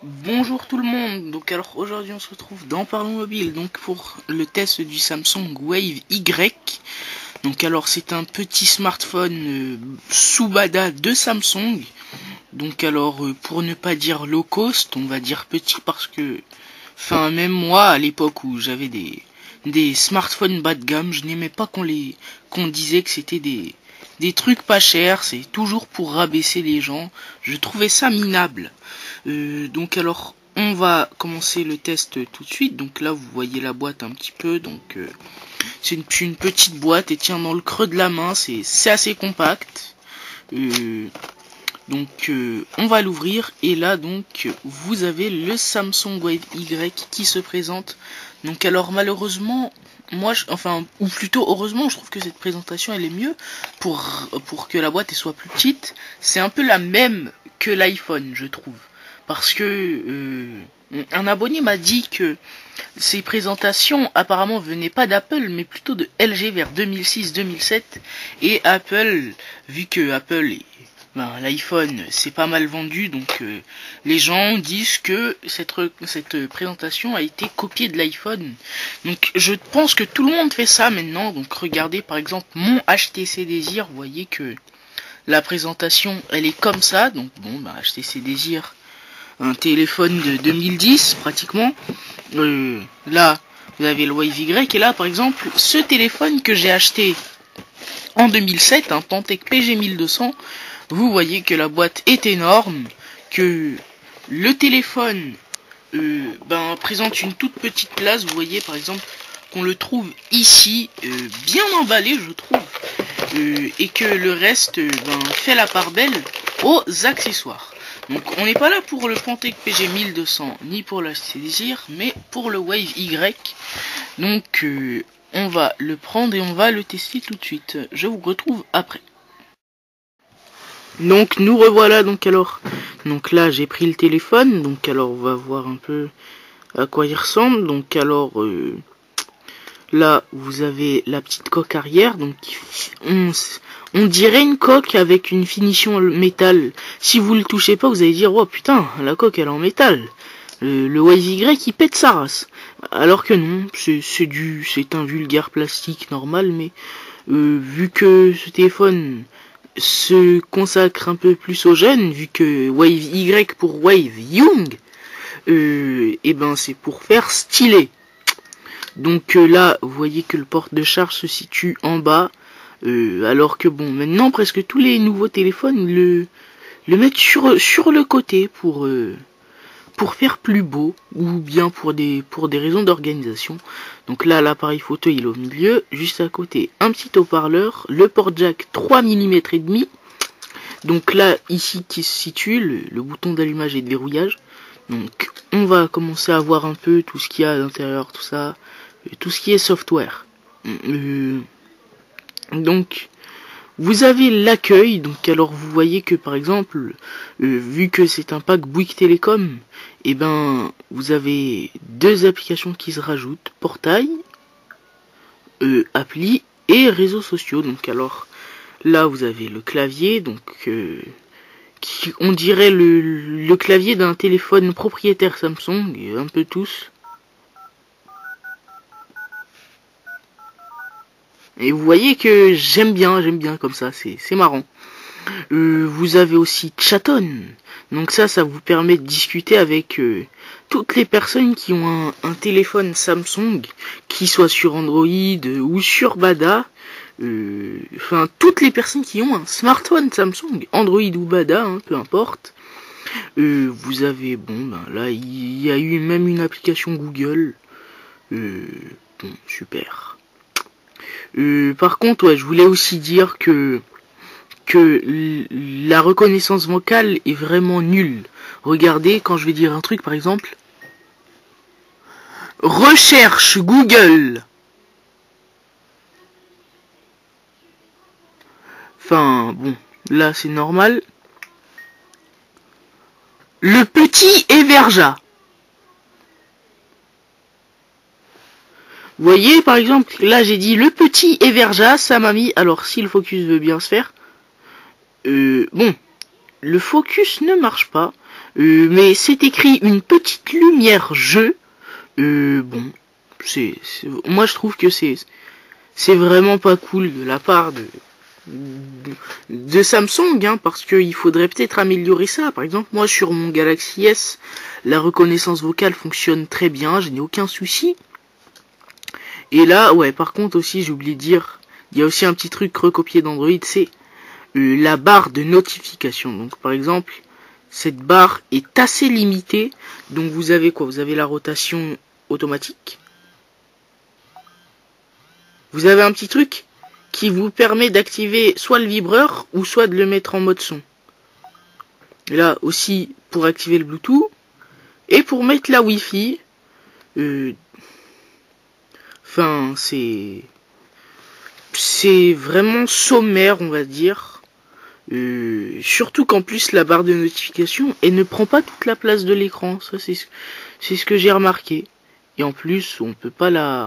Bonjour tout le monde, donc alors aujourd'hui on se retrouve dans Parlons Mobile, donc pour le test du Samsung Wave Y. Donc alors c'est un petit smartphone sous bada de Samsung. Donc alors pour ne pas dire low cost, on va dire petit parce que, enfin même moi à l'époque où j'avais des smartphones bas de gamme, je n'aimais pas qu'on disait que c'était des trucs pas chers, c'est toujours pour rabaisser les gens. Je trouvais ça minable. Donc alors on va commencer le test tout de suite. Donc là vous voyez la boîte un petit peu. Donc c'est une petite boîte et tient dans le creux de la main. C'est assez compact. On va l'ouvrir et là donc vous avez le Samsung Wave Y qui se présente. Donc alors malheureusement ou plutôt heureusement, je trouve que cette présentation elle est mieux pour que la boîte elle soit plus petite. C'est un peu la même que l'iPhone, je trouve, parce que un abonné m'a dit que ces présentations apparemment venaient pas d'Apple mais plutôt de LG vers 2006-2007, et Apple, vu que l'iPhone c'est pas mal vendu, donc les gens disent que cette présentation a été copiée de l'iPhone. Donc je pense que tout le monde fait ça maintenant. Donc regardez par exemple mon HTC Desir, vous voyez que la présentation elle est comme ça. Donc bon, HTC Desir, un téléphone de 2010 pratiquement. Là vous avez le Wave Y, et là par exemple ce téléphone que j'ai acheté en 2007, un Pantec PG1200. Vous voyez que la boîte est énorme, que le téléphone présente une toute petite place. Vous voyez par exemple qu'on le trouve ici, bien emballé je trouve, et que le reste fait la part belle aux accessoires. Donc on n'est pas là pour le Pantec PG1200 ni pour la Desir, mais pour le Wave Y. Donc on va le prendre et on va le tester tout de suite. Je vous retrouve après. Donc nous revoilà. Donc là j'ai pris le téléphone. Donc alors on va voir un peu à quoi il ressemble. Donc alors là vous avez la petite coque arrière. Donc on dirait une coque avec une finition métal. Si vous le touchez pas, vous allez dire oh putain, la coque elle est en métal. Le Wave Y il pète sa race. Alors que non, c'est un vulgaire plastique normal, mais vu que ce téléphone se consacre un peu plus aux jeunes, vu que Wave Y pour Wave Young, c'est pour faire stylé. Donc là, vous voyez que le porte de charge se situe en bas, alors que bon, maintenant presque tous les nouveaux téléphones le mettent sur le côté pour faire plus beau, ou bien pour des raisons d'organisation. Donc là l'appareil photo il est au milieu, juste à côté un petit haut-parleur, le port jack 3 mm et demi. Donc là ici qui se situe le bouton d'allumage et de verrouillage. Donc on va commencer à voir un peu tout ce qu'il y a à l'intérieur, tout ça, tout ce qui est software. Donc vous avez l'accueil. Donc alors vous voyez que par exemple vu que c'est un pack Bouygues Télécom, vous avez deux applications qui se rajoutent: portail, appli et réseaux sociaux. Donc alors là vous avez le clavier, donc on dirait le clavier d'un téléphone propriétaire Samsung, un peu tous. Et vous voyez que j'aime bien comme ça, c'est marrant. Vous avez aussi Chaton. Donc ça vous permet de discuter avec toutes les personnes qui ont un téléphone Samsung, qui soit sur Android ou sur Bada. Toutes les personnes qui ont un smartphone Samsung, Android ou Bada, peu importe. Vous avez, là il y a eu même une application Google. Super. Par contre, ouais, je voulais aussi dire que la reconnaissance vocale est vraiment nulle. Regardez, quand je vais dire un truc, par exemple, recherche Google. Enfin, bon, là c'est normal. Le petit Everja. Vous voyez, par exemple, là j'ai dit le petit Everja, ça m'a mis. Alors, si le focus veut bien se faire. Le focus ne marche pas. Mais c'est écrit une petite lumière jeu. Bon, moi je trouve que c'est vraiment pas cool de la part de Samsung, hein, parce qu'il faudrait peut-être améliorer ça. Par exemple, moi sur mon Galaxy S, la reconnaissance vocale fonctionne très bien, je n'ai aucun souci. Et là, ouais, par contre aussi, j'ai oublié de dire, il y a aussi un petit truc recopié d'Android, c'est la barre de notification. Donc par exemple, cette barre est assez limitée. Donc vous avez quoi? Vous avez la rotation automatique. Vous avez un petit truc qui vous permet d'activer soit le vibreur ou soit de le mettre en mode son. Et là aussi pour activer le Bluetooth et pour mettre la Wi-Fi. Enfin, c'est vraiment sommaire, on va dire. Surtout qu'en plus la barre de notification, elle ne prend pas toute la place de l'écran. Ça c'est ce que j'ai remarqué. Et en plus, on peut pas la...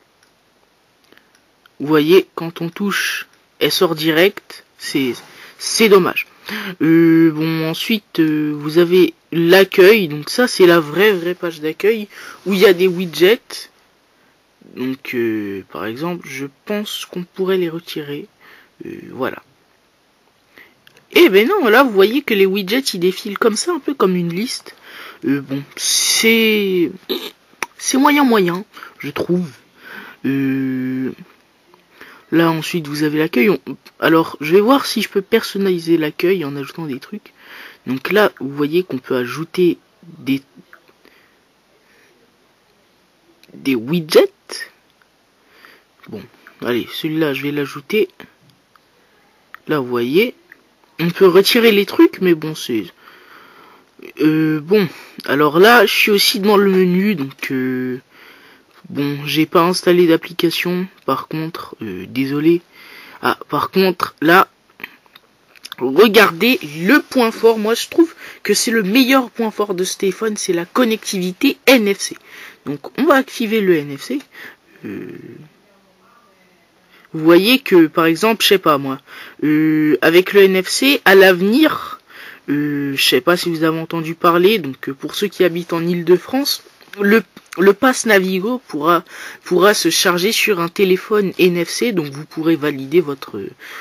Vous voyez, quand on touche, elle sort direct. C'est dommage. Bon, ensuite, vous avez l'accueil. Donc ça, c'est la vraie page d'accueil où il y a des widgets. Donc, par exemple, je pense qu'on pourrait les retirer. Voilà. Et ben non, là, vous voyez que les widgets, ils défilent comme ça, un peu comme une liste. Bon, c'est moyen, je trouve. Là, ensuite, vous avez l'accueil. Alors, je vais voir si je peux personnaliser l'accueil en ajoutant des trucs. Donc là, vous voyez qu'on peut ajouter des widgets. Bon, allez, celui-là, je vais l'ajouter. Là, vous voyez, on peut retirer les trucs, mais bon, c'est... bon, alors là, je suis aussi dans le menu, donc... bon, j'ai pas installé d'application, par contre, désolé. Ah, par contre, là, regardez le point fort. Moi, je trouve que c'est le meilleur point fort de ce téléphone, c'est la connectivité NFC. Donc, on va activer le NFC. Vous voyez que, par exemple, je sais pas moi, avec le NFC, à l'avenir, je sais pas si vous avez entendu parler, donc pour ceux qui habitent en Île-de-France, le pass Navigo pourra se charger sur un téléphone NFC, donc vous pourrez valider votre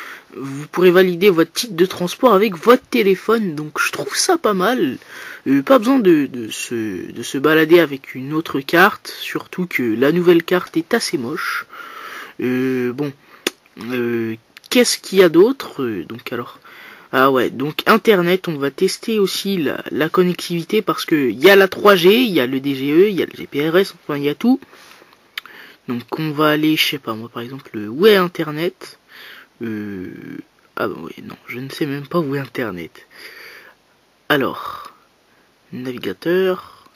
titre de transport avec votre téléphone. Donc je trouve ça pas mal. Pas besoin de se balader avec une autre carte, surtout que la nouvelle carte est assez moche. Bon, qu'est-ce qu'il y a d'autre? Donc alors, ah ouais, donc internet, on va tester aussi la connectivité parce que il y a la 3G, il y a le DGE, il y a le GPRS, enfin il y a tout. Donc on va aller, je sais pas moi, par exemple, où est internet? Ah bah oui, non, je ne sais même pas où est internet. Alors, navigateur.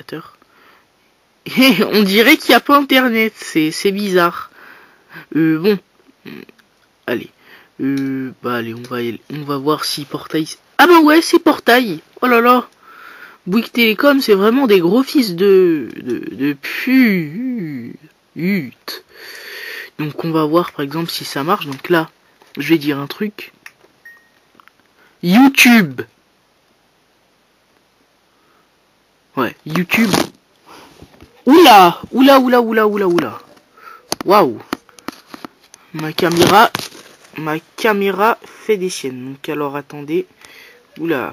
On dirait qu'il n'y a pas internet, c'est bizarre. Bon, allez. Bah allez, on va voir si Portail... Ah bah ouais, c'est Portail. Oh là là. Bouygues Télécom, c'est vraiment des gros fils de pute. Donc on va voir par exemple si ça marche. Donc là, je vais dire un truc. YouTube. Ouais, YouTube. Oula. Waouh. Ma caméra fait des siennes. Donc alors attendez. Oula.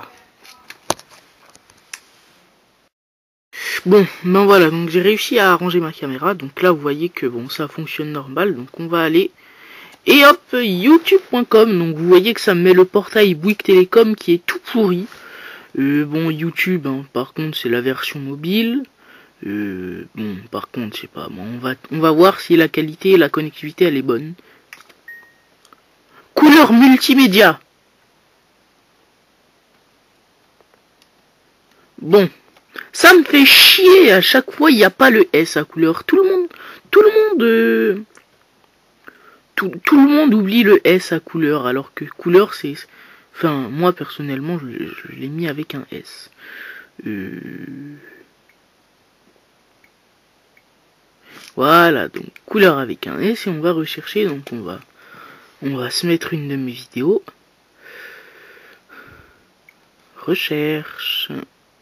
Bon, ben voilà, donc j'ai réussi à arranger ma caméra. Donc là vous voyez que bon, ça fonctionne normal. Donc on va aller. Et hop, youtube.com. Donc vous voyez que ça me met le portail Bouygues Télécom qui est tout pourri. Bon, YouTube, hein, par contre c'est la version mobile. Bon, par contre, je sais pas, bon, on va voir si la qualité et la connectivité elle est bonne. Couleur multimédia. Bon, ça me fait chier, à chaque fois il n'y a pas le S à couleur. Tout le monde oublie le S à couleur, alors que couleur c'est... Enfin, moi personnellement, je l'ai mis avec un S. Voilà, donc couleur avec un S et on va rechercher, donc on va se mettre une de mes vidéos. Recherche.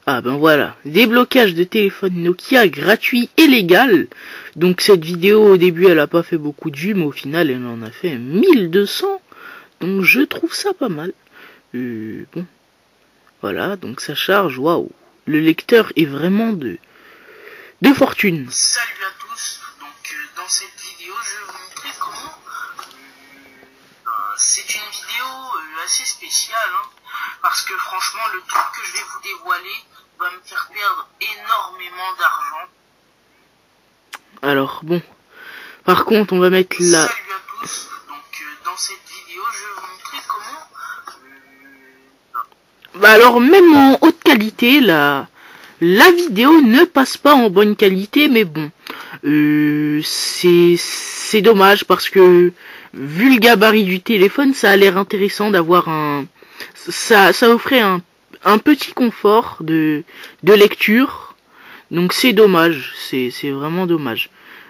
Ah ben voilà, déblocage de téléphone Nokia gratuit et légal. Donc cette vidéo au début elle a pas fait beaucoup de vues, mais au final elle en a fait 1200. Donc je trouve ça pas mal. Bon, voilà, donc ça charge, waouh. Le lecteur est vraiment de fortune. Salut à tous, donc dans cette vidéo je vais vous montrer comment... c'est une vidéo assez spéciale, hein, parce que franchement le truc que je vais vous dévoiler va me faire perdre énormément d'argent. Alors bon, par contre on va mettre là... Salut à tous, donc dans cette vidéo je vais vous montrer comment... Bah alors même en haute qualité, la vidéo ne passe pas en bonne qualité, mais bon, c'est dommage parce que vu le gabarit du téléphone, ça a l'air intéressant d'avoir ça offrait un petit confort de lecture, donc c'est dommage, c'est vraiment dommage.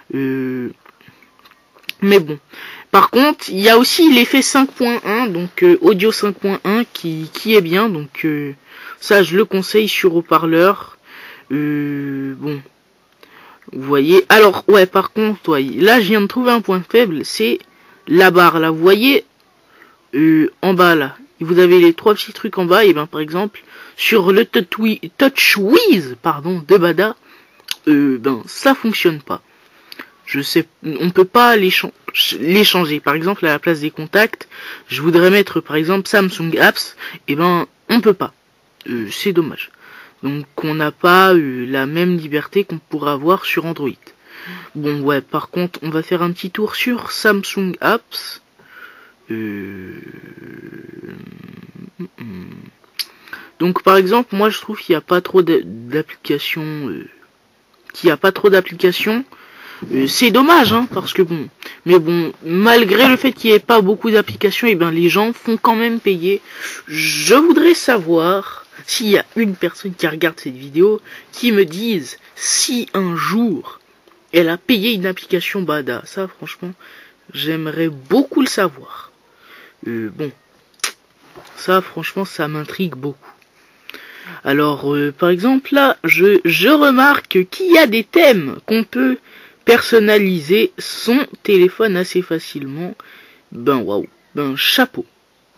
Mais bon. Par contre, il y a aussi l'effet 5.1, donc audio 5.1 qui est bien, donc ça je le conseille sur haut-parleur. Bon, vous voyez. Alors ouais, par contre, ouais, là je viens de trouver un point faible, c'est la barre là. Vous voyez en bas là, vous avez les trois petits trucs en bas. Et ben par exemple sur le TouchWiz, pardon, de Bada, ben ça fonctionne pas. Je sais, on peut pas les changer. Par exemple, à la place des contacts, je voudrais mettre par exemple Samsung Apps, et ben on peut pas. C'est dommage. Donc on n'a pas la même liberté qu'on pourrait avoir sur Android. Bon ouais, par contre, on va faire un petit tour sur Samsung Apps. Donc par exemple, moi je trouve qu'il n'y a pas trop d'applications. C'est dommage, hein, parce que bon, mais bon, malgré le fait qu'il n'y ait pas beaucoup d'applications, et ben les gens font quand même payer. Je voudrais savoir s'il y a une personne qui regarde cette vidéo qui me dise si un jour elle a payé une application Bada. Ça, franchement, j'aimerais beaucoup le savoir. Bon, ça, franchement, ça m'intrigue beaucoup. Alors, par exemple, là, je remarque qu'il y a des thèmes qu'on peut personnaliser son téléphone assez facilement. Ben waouh, ben chapeau.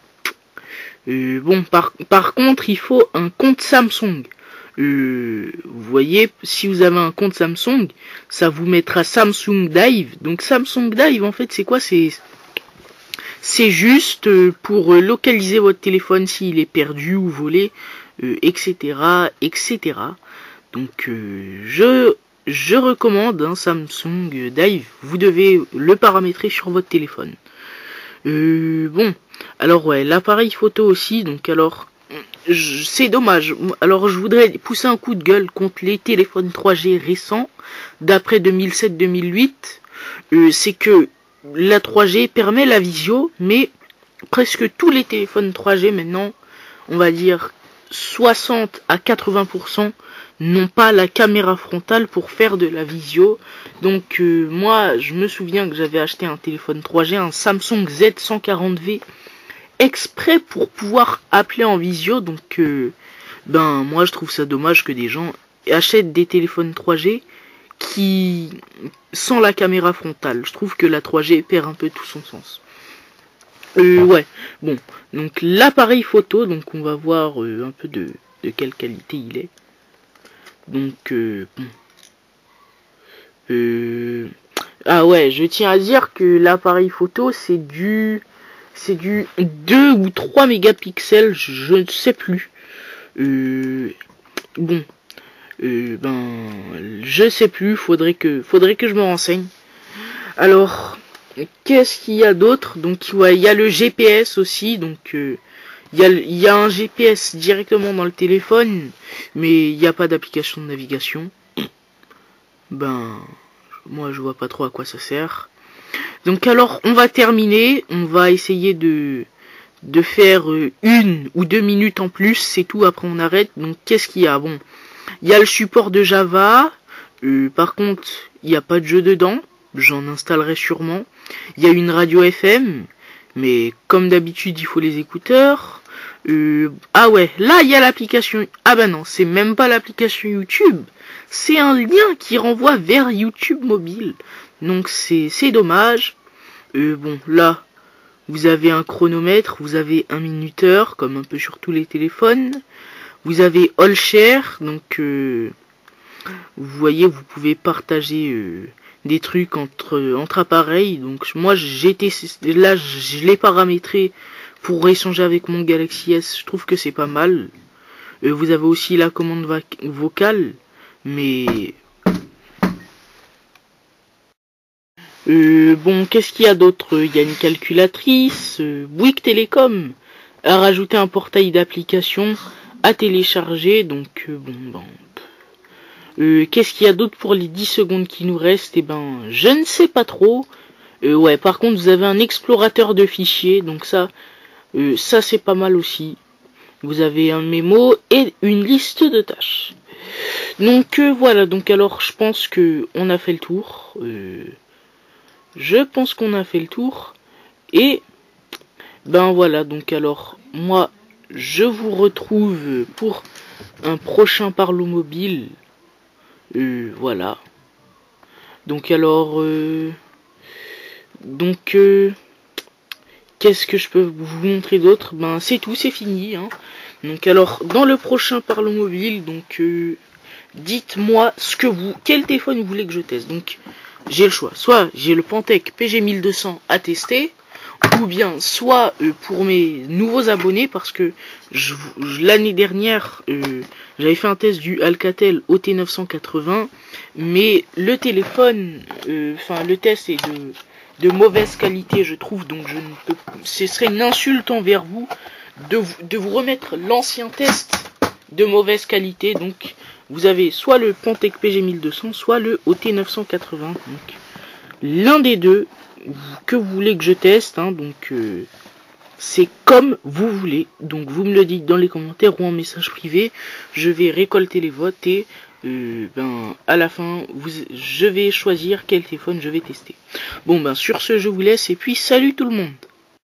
Bon, par contre, il faut un compte Samsung. Vous voyez, si vous avez un compte Samsung, ça vous mettra Samsung Dive. Donc Samsung Dive, en fait, c'est quoi? C'est juste pour localiser votre téléphone s'il est perdu ou volé, etc., etc. Donc je recommande un Samsung Dive. Vous devez le paramétrer sur votre téléphone. Bon, alors ouais, l'appareil photo aussi. Donc alors, c'est dommage. Alors je voudrais pousser un coup de gueule contre les téléphones 3G récents, d'après 2007-2008. C'est que la 3G permet la visio, mais presque tous les téléphones 3G maintenant, on va dire 60 à 80%, n'ont pas la caméra frontale pour faire de la visio. Donc moi je me souviens que j'avais acheté un téléphone 3G, un Samsung Z140V, exprès pour pouvoir appeler en visio. Donc ben moi je trouve ça dommage que des gens achètent des téléphones 3G qui sans la caméra frontale. Je trouve que la 3G perd un peu tout son sens. Ouais, bon, donc l'appareil photo, donc on va voir un peu de quelle qualité il est. Donc bon. Ah ouais, je tiens à dire que l'appareil photo c'est du 2 ou 3 mégapixels, je ne sais plus. Bon. Ben je sais plus, faudrait que je me renseigne. Alors qu'est-ce qu'il y a d'autre? Donc ouais, il y a le GPS aussi, donc il y a un GPS directement dans le téléphone, mais il n'y a pas d'application de navigation. Ben moi je vois pas trop à quoi ça sert. Donc alors on va terminer, on va essayer de faire 1 ou 2 minutes en plus, c'est tout, après on arrête. Donc qu'est-ce qu'il y a? Bon, il y a le support de Java, par contre il n'y a pas de jeu dedans, j'en installerai sûrement. Il y a une radio FM, mais comme d'habitude il faut les écouteurs. Ah ouais, là il y a l'application. Ah bah non, c'est même pas l'application YouTube. C'est un lien qui renvoie vers YouTube mobile. Donc c'est dommage. Bon, là, vous avez un chronomètre, vous avez un minuteur, comme un peu sur tous les téléphones. Vous avez All Share, donc vous voyez, vous pouvez partager des trucs entre appareils. Donc moi, là, je l'ai paramétré pour échanger avec mon Galaxy S. Je trouve que c'est pas mal. Vous avez aussi la commande vocale, mais bon, qu'est-ce qu'il y a d'autre? Il y a une calculatrice. Bouygues Télécom a rajouté un portail d'applications à télécharger. Donc bon, qu'est-ce qu'il y a d'autre pour les 10 secondes qui nous restent? Eh ben, je ne sais pas trop. Ouais, par contre, vous avez un explorateur de fichiers. Donc ça c'est pas mal aussi. Vous avez un mémo et une liste de tâches. Donc voilà, donc alors je pense que on a fait le tour. Je pense qu'on a fait le tour. Et ben voilà, donc alors moi je vous retrouve pour un prochain Parlo Mobile. Voilà. Donc alors qu'est-ce que je peux vous montrer d'autre? Ben c'est tout, c'est fini hein. Donc alors dans le prochain Parlo Mobile, donc dites-moi quel téléphone vous voulez que je teste. Donc j'ai le choix, soit j'ai le Pantec PG1200 à tester, ou bien soit pour mes nouveaux abonnés, parce que l'année dernière j'avais fait un test du Alcatel OT980, mais le téléphone, le test est de mauvaise qualité je trouve, donc ce serait une insulte envers vous de vous remettre l'ancien test de mauvaise qualité. Donc vous avez soit le Pantec PG1200, soit le OT980. Donc l'un des deux que vous voulez que je teste, hein, donc c'est comme vous voulez. Donc vous me le dites dans les commentaires ou en message privé. Je vais récolter les votes et à la fin je vais choisir quel téléphone je vais tester. Bon sur ce je vous laisse et puis salut tout le monde.